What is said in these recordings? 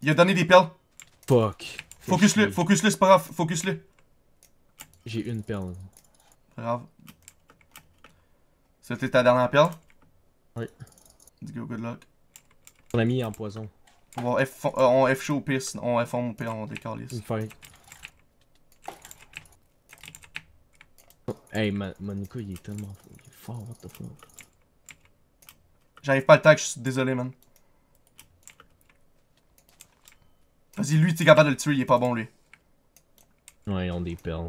Il a donné des perles. Fuck. Focus-le, focus-le, c'est pas grave, focus-le. J'ai une perle. Pas grave. C'était ta dernière perle? Oui. Let's go, good luck. On a mis en poison. On F chaud au pire, sinon on F on au pire, on décalisse. Une fight. Hey, Monica, il est tellement fort, what the fuck. J'arrive pas à le tag, je suis désolé, man. Vas-y, lui, t'es capable de le tuer, il est pas bon, lui. Ouais, ils ont des perles.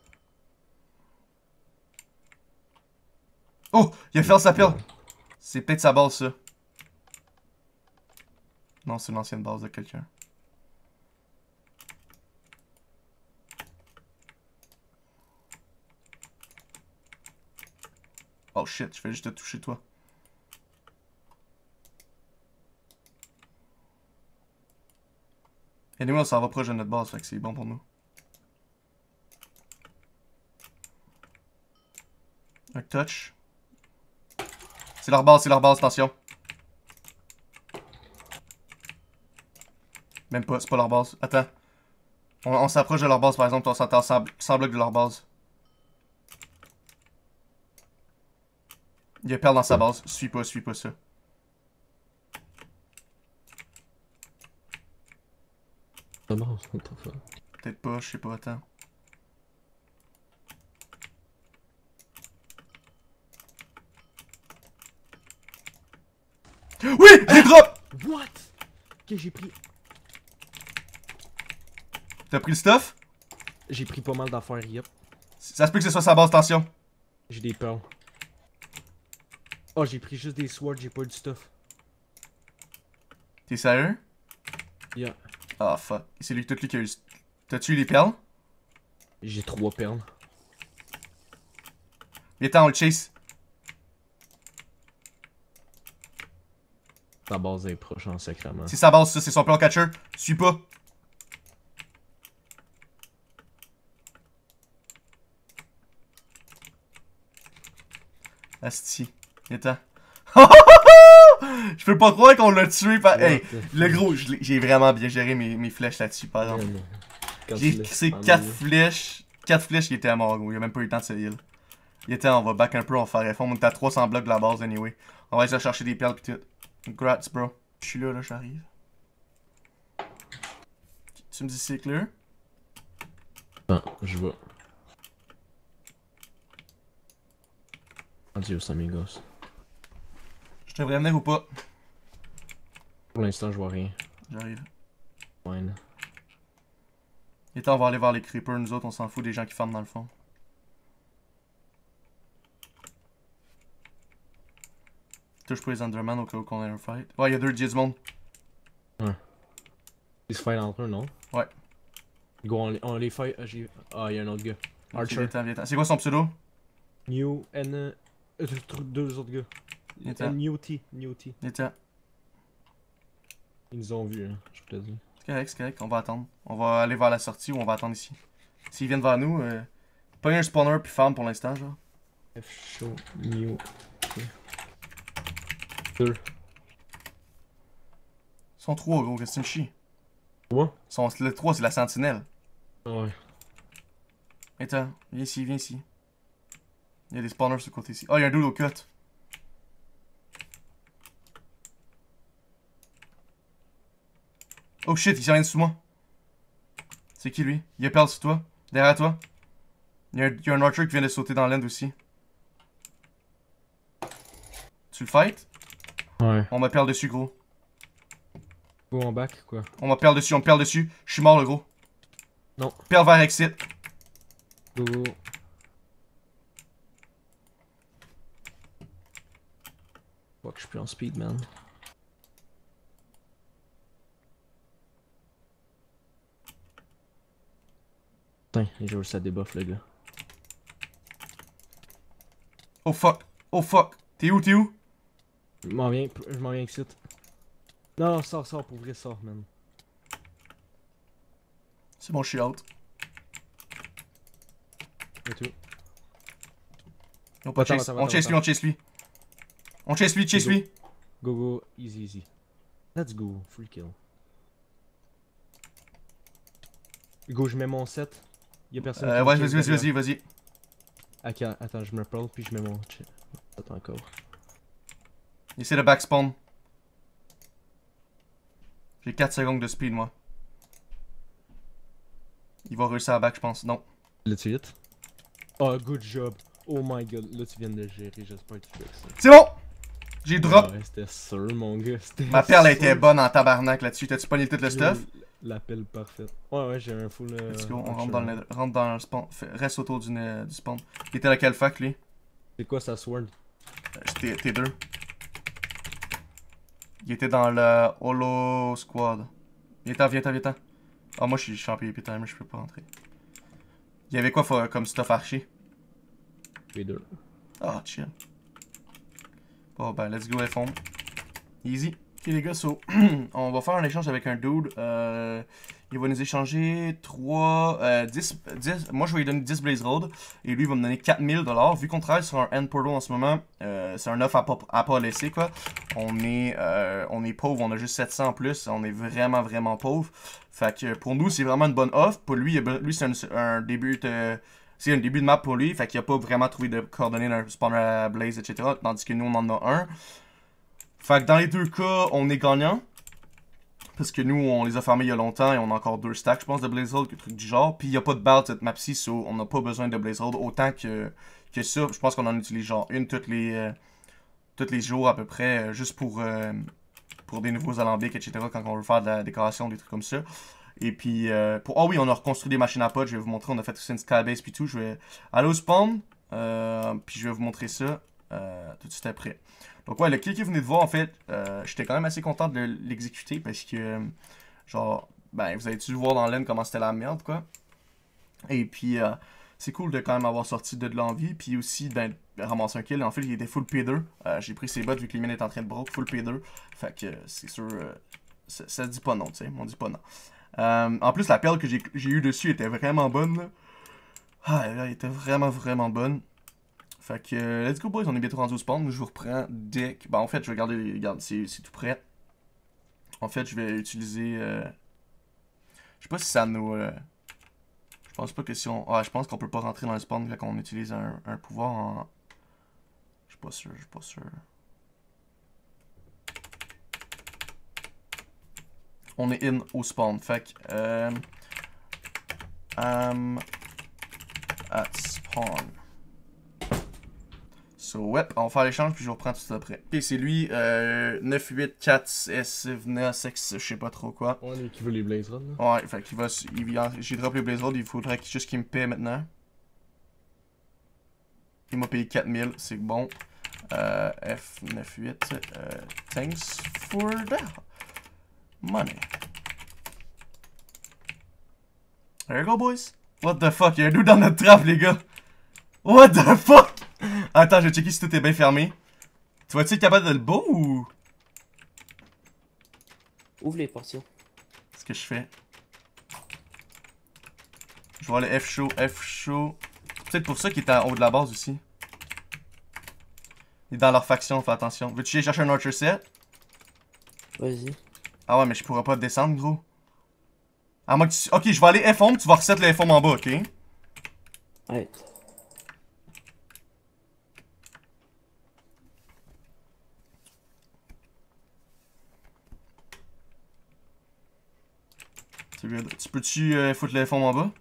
Oh! Il a fait sa perle! C'est peut-être sa base, ça. Non, c'est l'ancienne base de quelqu'un. Oh shit, je fais juste te toucher toi. Et nous, on s'en va proche de notre base, fait que c'est bon pour nous. Un touch. C'est leur base, attention. Même pas, c'est pas leur base. Attends. On s'approche de leur base, par exemple, on s'entend sans bloc de leur base. Il y a perle dans sa base. Suis pas ça. Peut-être pas, je sais pas, attends. Oui! J'ai drop! What? Ok, j'ai pris. T'as pris le stuff? J'ai pris pas mal d'affaires, yep. Ça se peut que ce soit sa base, attention. J'ai des perles. Oh, j'ai pris juste des swords, j'ai pas eu du stuff. T'es sérieux? Yeah. Ah fuck. C'est lui, tout lui qui a eu. T'as-tu eu les perles? J'ai 3 perles. Viens-t'en, on le chase. Ta base est proche en sacrement. C'est sa base, ça, c'est son plan catcher. Suis pas. Asti. Viens-t'en. Je peux pas croire qu'on l'a tué par. Hey, le gros, j'ai vraiment bien géré mes flèches là-dessus, par exemple. J'ai crissé 4 flèches. 4 flèches qui étaient à mort, gros. Il a même pas eu le temps de se heal. Il était, on va back un peu, on va faire effort. On est à 300 blocs de la base, anyway. On va essayer de chercher des perles pis tout. Grats, bro. Je suis là, j'arrive. Tu me dis c'est clair? Ah, je vois. Adios, amigos. Je devrais venir ou pas? Pour l'instant, je vois rien. J'arrive. Fine. Et on va aller voir les creepers, nous autres, on s'en fout des gens qui farment dans le fond. Touche pour les Enderman au cas où qu'on ait un fight. Ouais, il y a du monde. Ouais. Ils se fight entre eux, non? Ouais. Go, on les fight. Ah, il y a un autre gars. Archer. Viens-t'en. C'est quoi son pseudo? New N. Deux autres gars. Viens-t'en. New-T. New-T. Viens-t'en. Ils nous ont vus, hein, je te dis. C'est correct, on va attendre. On va aller vers la sortie ou on va attendre ici. S'ils viennent vers nous, pas un spawner puis farm pour l'instant, genre. F show new. Deux. Ils sont 3, gros, qu'est-ce que tu me chies? Quoi? Le 3, c'est la sentinelle. Ouais. Attends, viens ici, viens ici. Il y a des spawners sur le côté ici. Oh, il y a un dude au cut. Oh shit, il s'en vient sous moi. C'est qui lui? Il y a perle sur toi. Derrière toi. Il y a un archer qui vient de sauter dans l'end aussi. Tu le fight? Ouais. On m'a perle dessus, gros. Go en back, quoi. On me perle dessus. Je suis mort, le gros. Non. Perle vers exit. Go, go. Fuck, je suis plus en speed, man. Putain, il joue ça débuff, le gars. Oh fuck. Oh fuck. T'es où? Je m'en viens ici. Non, sors, pour vrai, sors, man. C'est bon, je suis out. Et tout. On chase lui. On chase lui. Go, easy. Let's go, free kill. Hugo, je mets mon set. Y'a personne qui Ouais, me kill derrière. vas-y. Ok, attends, je me pearl puis je mets mon set. Attends encore. Essaie de backspawn. J'ai 4 secondes de speed, moi. Il va réussir à back, je pense. Non. Là-tu hit? Oh, good job. Oh my god, là tu viens de le gérer, j'espère que tu fais ça. C'est bon! J'ai drop. Ouais, c'était sûr, mon gars. Ma perle était bonne en tabarnak là-dessus. T'as-tu pogné tout le stuff? La pelle parfaite. Ouais, j'ai un full. Let's go, on rentre dans le spawn. Reste autour du spawn. Il était à quelle fac, lui? C'est quoi sa sword? C'était T2. Il était dans le Holo Squad. Viens-t'en. Ah, moi je suis champion timer, je peux pas rentrer. Il y avait quoi comme stuff archer? P2. Ah, chill. Bon, ben, let's go F11. Easy. Ok, les gars, so, on va faire un échange avec un dude. Il va nous échanger 10. Moi, je vais lui donner 10 Blaze Road. Et lui, il va me donner 4000$. Vu qu'on travaille sur un End Portal en ce moment, c'est un offre à pas laisser, quoi. On est pauvre, on a juste 700 en plus. On est vraiment pauvre. Fait que pour nous, c'est vraiment une bonne offre. Pour lui, c'est un début de. C'est un début de map pour lui, fait qu'il a pas vraiment trouvé de coordonnées d'un spawner à Blaze, etc. Tandis que nous, on en a un. Fait que dans les deux cas, on est gagnant. Parce que nous, on les a farmés il y a longtemps et on a encore 2 stacks, je pense, de Blaze Road, quelque truc du genre. Puis il n'y a pas de belt cette map-ci, so on n'a pas besoin de Blaze Road autant que ça. Je pense qu'on en utilise genre une tous les jours à peu près, juste pour des nouveaux alambics, etc. Quand on veut faire de la décoration, des trucs comme ça. Et puis, ah oui, on a reconstruit des machines à pods, je vais vous montrer, on a fait aussi une skybase puis tout. Je vais aller au spawn, puis je vais vous montrer ça tout de suite après. Donc ouais, le kill que vous venez de voir, en fait, j'étais quand même assez content de l'exécuter parce que, genre, ben, vous avez dû voir dans l'aine comment c'était la merde, quoi. Et puis, c'est cool de quand même avoir sorti de l'envie, puis aussi, ben, ramasser un kill. En fait, il était full P2. J'ai pris ses bots vu que les mines étaient en train de broke, full P2. Fait que, c'est sûr, ça dit pas non, tu sais, on dit pas non. En plus, la perle que j'ai eu dessus était vraiment bonne, là. Ah, elle était vraiment bonne. Fait que, let's go boys, on est bientôt rendu au spawn. Je vous reprends dès que... Ben, en fait, je vais garder... Regarde, c'est tout prêt. En fait, je vais utiliser... Je sais pas si ça nous... Je pense pas que si on... Ah, je pense qu'on peut pas rentrer dans le spawn quand on utilise un pouvoir en... Je suis pas sûr. On est in au spawn. Fait que... at spawn. So, ouais, on va faire l'échange puis je reprends tout ça après. Ok, c'est lui, 984SVNASX, je sais pas trop quoi. Ouais, lui qui veut les Blaze Rods, là. Ouais, fait qu'il va. J'ai drop les Blaze Rods, il faudrait juste qu'il me paie maintenant. Il m'a payé 4000, c'est bon. F98, thanks for the money. There you go, boys. What the fuck, y'a un dude dans notre trap, les gars. What the fuck? Attends, je vais checker si tout est bien fermé. Tu vas-tu être capable de le beau ou... Ouvre les portions. C'est ce que je fais. Je vois le F show. Peut-être pour ça qu'il est en haut de la base aussi. Il est dans leur faction, fais attention. Veux-tu aller chercher un Archer set? Vas-y. Ah ouais, mais je pourrais pas descendre, gros. À moins que tu... Ok, je vais aller F-home, tu vas reset le F-home en bas, ok? Ouais. C'est good. Tu peux-tu foutre le F-home en bas?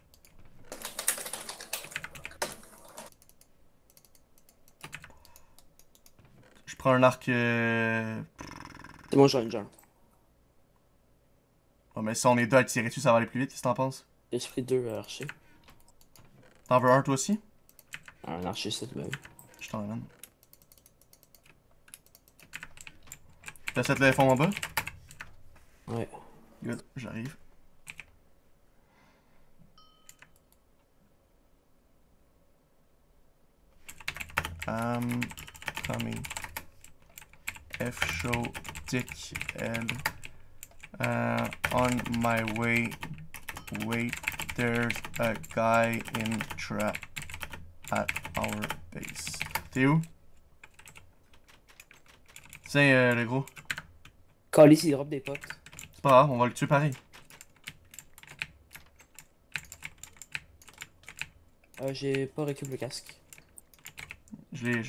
Je prends un arc... C'est bon, j'ai un genre. Oh, mais si on est deux à tirer dessus, ça va aller plus vite, qu'est-ce que t'en penses? J'ai pris 2 archers. T'en veux un toi aussi? Un archer, c'est tout même. Je t'en ramène. T'as set le F-home en bas? Ouais. Good, j'arrive. Coming. F show dickhead. On my way. Wait, there's a guy in trap at our base. T'es où? Tiens, le gros. Calice, il drop des potes. C'est pas grave, on va le tuer pareil. J'ai pas récup le casque. Je l'ai.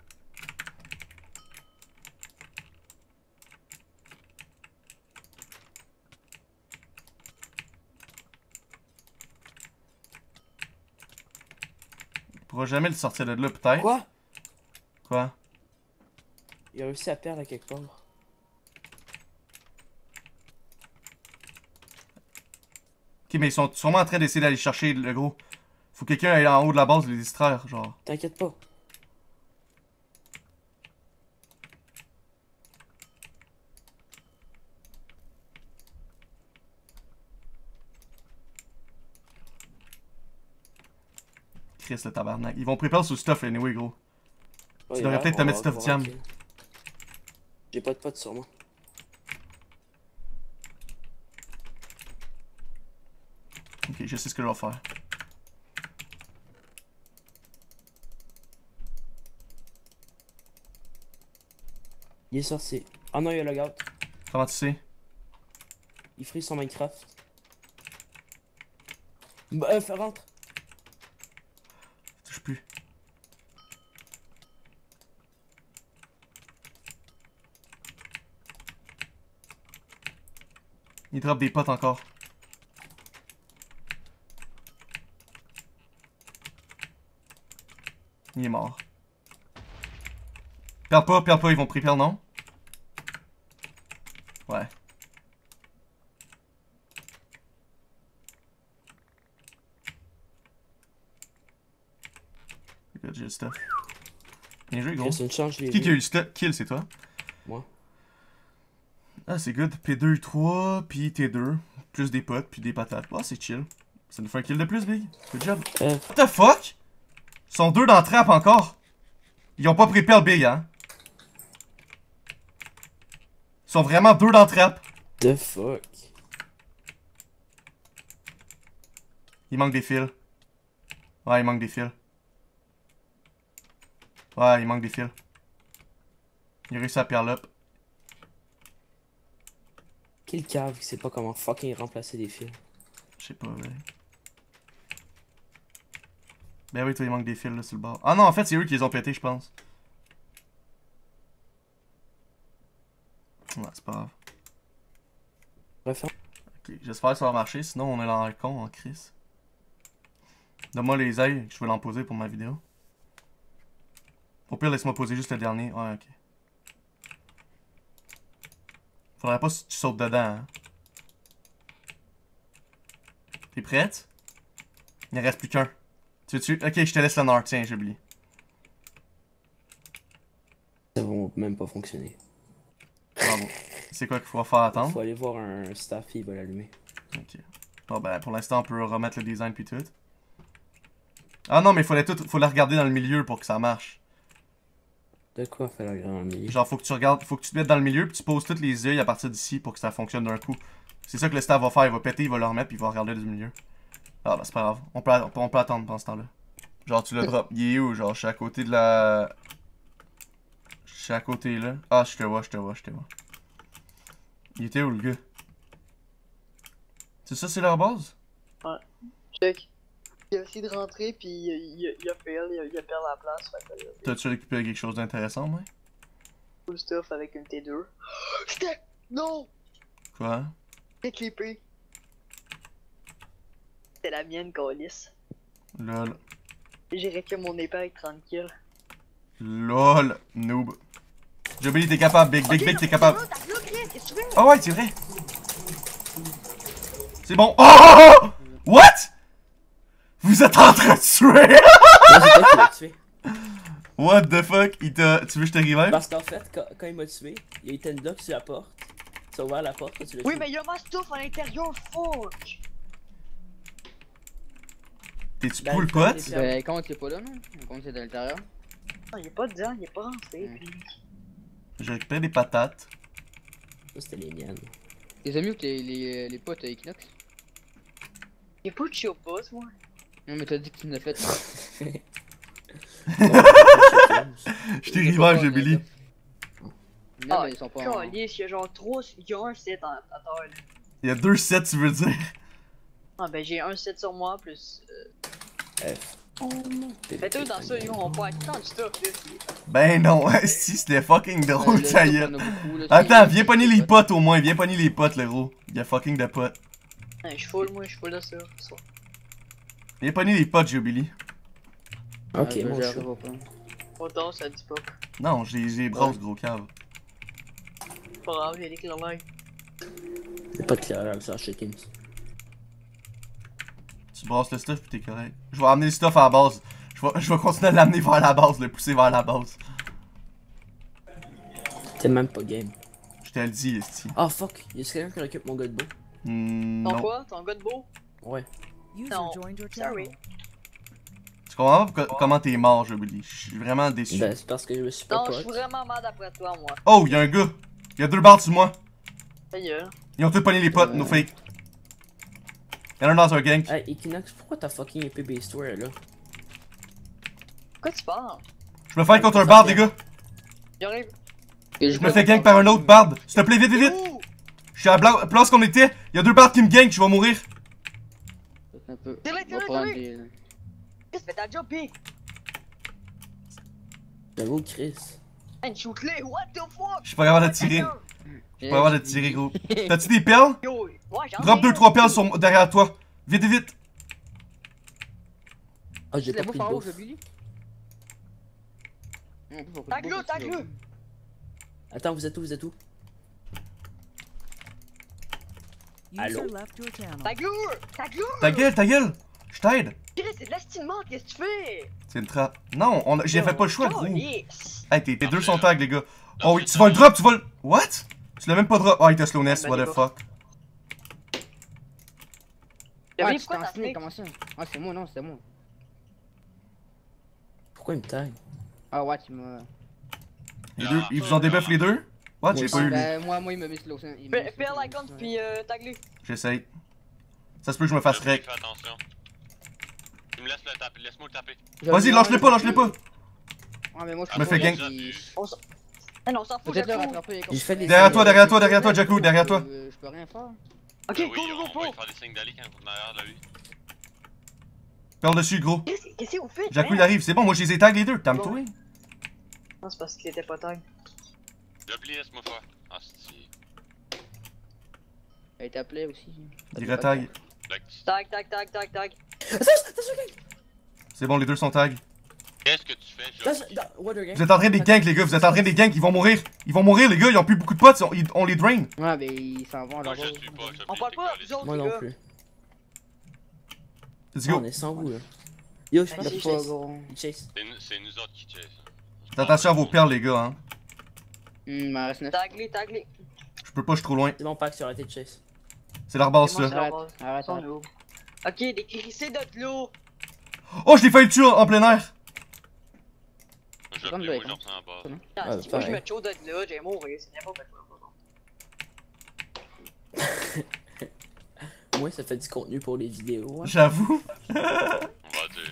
Il pourra jamais le sortir de là, peut-être. Quoi? Quoi? Il a réussi à perdre à quelque part. Ok, mais ils sont sûrement en train d'essayer d'aller chercher le gros. Faut que quelqu'un aille en haut de la base les distraire, genre. T'inquiète pas. Chris le tabarnak. Ils vont préparer sur stuff anyway, gros. Ouais, Tu devrais peut-être te mettre stuff Tiam. J'ai pas de potes sur moi. Ok, je sais ce que je vais faire. Il est sorti. Ah non, il y a le logout. Comment tu sais? Il freeze son Minecraft. Rentre. Touche plus. Il drop des potes encore. Il est mort. Perds pas, ils vont prépare, non? Ouais. Good, j'ai le stuff. Bien joué, gros. C'est une chance, je l'ai Qui a eu vu. le stuff? Kill, c'est toi? Moi. Ah, c'est good. P2, 3, puis T2. Plus des potes, puis des patates. Ah, c'est chill. Ça nous fait un kill de plus, Big. Good job. What the fuck? Ils sont deux dans la trappe encore. Ils ont pas prépare le Big, hein? Ils sont vraiment deux dans la trappe. The fuck? Il manque des fils. Ouais, il manque des fils. Ouais, il manque des fils. Il a réussi à perdre l'up. Quel cave qui sait pas comment fucking remplacer des fils. Je sais pas, ouais. Ben oui, toi, il manque des fils là sur le bord. Ah non, en fait, c'est eux qui les ont pétés, je pense. Ouais, c'est pas grave. Bref, hein. Ok, j'espère que ça va marcher, sinon on est dans le con en crise. Donne-moi les ailes, je vais l'en poser pour ma vidéo. Au pire, laisse-moi poser juste le dernier. Ouais, ok. Faudrait pas que tu sautes dedans, hein. T'es prête? Il ne reste plus qu'un. Tu veux-tu? Ok, je te laisse le nord, tiens, j'ai oublié. Ça va même pas fonctionner. Bravo. C'est quoi qu'il faut faire attendre? Faut aller voir un staff, il va l'allumer. Ok. Bon ben, pour l'instant, on peut remettre le design puis tout. Ah non, mais faut la regarder dans le milieu pour que ça marche. De quoi faire la grande milieu? Genre, faut que tu regardes, faut que tu te mettes dans le milieu puis tu poses toutes les yeux à partir d'ici pour que ça fonctionne d'un coup. C'est ça que le staff va faire, il va péter, il va le remettre puis il va regarder du milieu. Ah bah c'est pas grave, on peut attendre pendant ce temps-là. Genre tu le drop, il est où? Genre je suis à côté de la... Je suis à côté là. Ah je te vois. Il était où le gars? C'est ça, c'est leur base? Ouais. Check. Il a essayé de rentrer puis il a fail, il a perdu la place. T'as-tu récupéré quelque chose d'intéressant, moi? Full stuff avec une T2. C'était... Non! Quoi? C'était clippé. C'était la mienne, Colis. Lol. J'ai récupéré mon épée avec 30 kills. LOL, noob. J'ai oublié, t'es capable, Big, t'es capable. Qu'est-ce que tu veux? Ah ouais, c'est vrai. C'est bon. Oh! What? Vous êtes en train de tuer? Moi, c'est toi qui l'as tué. What the fuck? Tu veux que je te revive? Parce qu'en fait, quand il m'a tué, il y a eu Tendock sur la porte. Tu as ouvert la porte, toi tu l'as tué. Oui, mais il y a ma stuff à l'intérieur, fuck! T'es-tu Ben, cool, il pote? fallait Ben, quand t'es pas là, non? Quand t'es à l'intérieur. Non, il est pas dedans, il est pas rentré. Puis... J'ai récupéré des patates. Ça, c'était les miennes. Tes amis ou les potes à Equinox? Il est pas de chill boss, moi. Non, mais t'as dit que tu l'as fait. Je t'ai revive, j'ai Billy. Non, mais ils sont pas en... Calice, il y a genre 3, il y a un set à terre, là. Il y a 2 sets, tu veux dire? Ah ben j'ai un set sur moi, plus... Mais toi, dans ça, yo, on peut être tant de stuff, là. Ben non, si c'était fucking drôle, Là, ça il y y est. en a beaucoup, là, Attends, c'est- viens pogner les potes au moins, viens pogner les potes, le gros. Il y a fucking de potes. Hein, je suis full, moi, je suis full de ça. ça. Viens pogner les potes, Jubilee. Ok, je mon gère chou. pas. Autant, ça dit pas. Non, j'ai brosse, gros cave. Pas grave, il y a des kilomètres. Y'a pas de clairage sur Chickens. Tu brasses le stuff pis t'es correct. Je vais amener le stuff à la base. Je vais continuer à l'amener vers la base, le pousser vers la base. T'es même pas game. Je te le dis, esti. Ah fuck, y'a quelqu'un qui récupère mon gars de beau? Ton Non. quoi? Ton gars de beau? Ouais. Non. Sorry. Tu comprends pas comment t'es mort, Jubilee. Je suis vraiment déçu. Ben c'est parce que je me suis pas Non, je suis pote. vraiment mal d'après toi, moi. Oh, y'a un gars. Y'a 2 barres sur moi. Ta gueule. Ils ont tous pogné les potes, no fake. Y'en a un dans un gang. Hey Equinox, pourquoi t'as fucking épée base tour là? Quoi tu parles? Je me fais contre un bard, les gars. J'arrive. Je me fais gang par un autre bard. S'il te plaît, vite, vite, vite. Ouh! Je suis à la place qu'on était. Y'a 2 bards qui me gang, je vais mourir. Un peu. Tire-le, On va tire-le, prendre tire-le. des- Chris, fais ta job, pis! J'avoue Chris. Hey, shoot-le! What the fuck? Je suis pas capable de tirer. Je suis pas capable de tirer, gros. T'as-tu des perles? Yo, ouais, j'en ai. Drop 2-3 perles derrière toi. Vite, vite, vite. Ah j'ai La pas bouffe pris en de haut, je bouffe. Billy. Non, faut que Tag-le, je bouffe aussi, tag-le. là. Attends, vous êtes où, vous êtes où? Allô? Tag-le! Tag-le! Ta gueule. Je t'aide. Chris, c'est de l'estimante, qu'est-ce que tu fais? C'est une trappe. Non, j'ai fait pas le choix, gros. Yes. Hey, tes deux sont tags, les gars. Oh oui, tu vas le drop, tu vas le. What? Tu l'as même pas drop. Oh, il t'a slowness, Ah, what ben, the les fuck. Ah, J'avais tu pourquoi t'en t'as snake, snake? comment ça? Ah, c'est moi, non, c'est moi. Pourquoi il me taille? Ah, ouais, tu m'as. Les deux, ils vous ont débuff les deux? What? J'ai Ouais, pas eu lui. Ben, moi, il m'a mis slow. Fais l'icon, puis tag-le. J'essaye. Ça se peut que je me fasse rec. Fais attention. Tu me laisses le taper, laisse-moi le taper. Vas-y, lâche-le pas, lâche-le pas. Ah, mais moi, Je me fais gang. Ah non, on s'en fout, Peut-être le Jaco. rattraper. Il fait des Derrière toi, Jakku, derrière toi. Je peux rien faire. Ok, Ben go, oui, go, on va go, lui faire des signes d'aller quand on est derrière de lui. Perle dessus, gros. Qu'est-ce que vous faites? Jakku, il hein? arrive, c'est bon, moi je les ai tag les deux, calme-toi. Non, c'est parce qu'il était pas tag. Jubilee, laisse-moi faire. Ah, c'est. Elle t'appelait aussi. Il retag. Tag, tag, tag, tag, tag. C'est bon, les deux sont tag. Qu'est-ce que tu fais, Jubilee? Vous êtes en train des gangs, les gars, vous êtes en train des gangs, ils vont mourir. Ils vont mourir, les gars, ils ont plus beaucoup de potes, on les drain. Ouais, mais ils s'en vont Moi, là-bas. je suis pas, Jubilee. On parle pas, vous autres, Moi les non gars. plus. Let's On go. est sans vous là. Yo, je pense Vas-y, qu'il Pas chase. gros. Il chase. C'est nous autres qui chase. Faites attention à vos perles, les gars, hein. Il m'en reste 9. Tag-les, tag-les. Je peux pas, je suis trop loin. C'est bon, Pax, tu as arrêté de chase. C'est leur base, C'est moi, ça. c'est- Arrête, arrête, Son arrête. loup. Ok, des crissés de l'eau. Oh, je l'ai failli le tuer en plein air. Jubilee, Comme moi, le- je reprends en bas. Ah, Si moi je pareil. me chaud de là, j'ai mourir, c'est n'importe quoi. Moi, ça fait du contenu pour les vidéos. Hein. J'avoue. On va dire.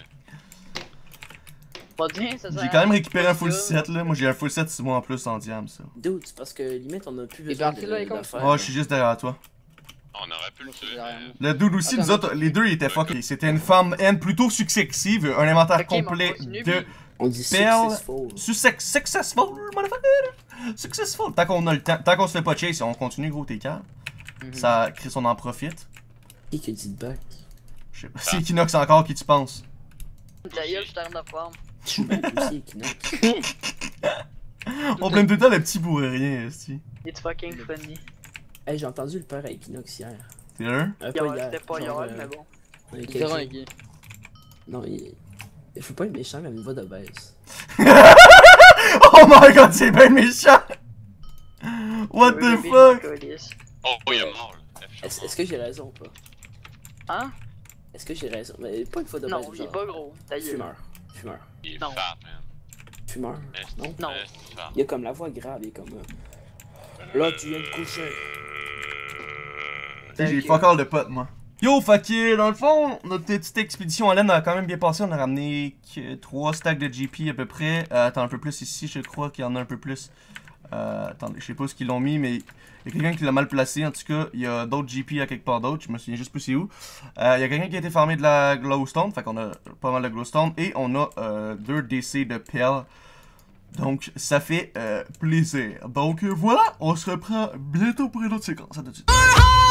Pas bien, ça J'ai quand même récupéré un full set, là. Moi, j'ai un full set 6 mois en plus en diam, ça. Dude, c'est parce que limite, on a plus Et besoin parti, là, les cons. de faire. Oh, je suis juste derrière toi. On aurait pu le tuer, derrière mais. Le dude aussi, Attends, nous autres, les deux, ils étaient fuckés. C'était une femme N plutôt successive, un inventaire Ok, mais on complet continue, de puis- On dit Perle. successful. Successful, motherfucker! Successful! Tant qu'on a le temps, tant qu'on se fait pas chase, on continue, gros, t'es calme. Ça, Chris, on en profite. Qui dit de back? Je sais pas. C'est Equinox encore qui tu penses? Ta gueule, je t'arrête de forme. Je suis back aussi, Equinox. On blâme tout le temps le petit pour rien, esti. It's fucking funny. Hey, j'ai entendu le père à Equinox hier. T'es là? Pas Hier, hier. c'était pas genre, hier, mais bon. il y a C'est quelques vrai, jours. ok. Non, il faut pas être méchant, mais il va de baisse. Oh my god, c'est bien méchant! What Oui, the oui, fuck? câlisse. Oh, il est mort, là. Est-ce que j'ai raison ou pas? Hein? Est-ce que j'ai raison? Mais pas une fois de Non, baisse, il est genre. pas gros. Ta gueule. Fumeur. Fumeur. Il est Non. fat, man. Fumeur. Non? Non. Il y a comme la voix grave, il est comme... Là, tu viens de coucher. T'sais, j'ai fuck all de potes, moi. Yo, fait que, dans le fond, notre petite expédition à laine a quand même bien passé. On a ramené 3 stacks de GP à peu près. Attends, un peu plus ici, je crois qu'il y en a un peu plus. Attendez, je sais pas où qu'ils l'ont mis, mais il y a quelqu'un qui l'a mal placé. En tout cas, il y a d'autres GP à quelque part d'autre. Je me souviens juste plus c'est où. Il y a quelqu'un qui a été farmé de la glowstone. Fait qu'on a pas mal de glowstone. Et on a 2 DC de pelle. Donc, ça fait plaisir. Donc, voilà, on se reprend bientôt pour une autre séquence. À tout de suite.